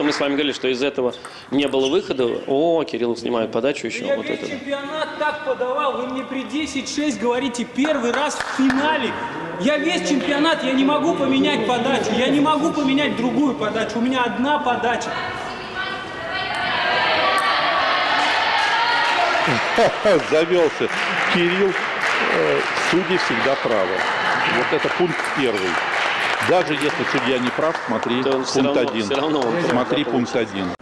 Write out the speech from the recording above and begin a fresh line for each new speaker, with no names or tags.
мы с вами говорили, что из этого не было выхода. О, Кирилл снимает подачу еще.
Я
вот
весь
это.
чемпионат так подавал, вы мне при 10-6 говорите первый раз в финале. Я весь чемпионат, я не могу поменять подачу, я не могу поменять другую подачу, у меня одна подача.
Завелся Кирилл, судьи всегда правы. Вот это пункт первый. Даже если судья не прав, смотри пункт 1. Смотри пункт 1.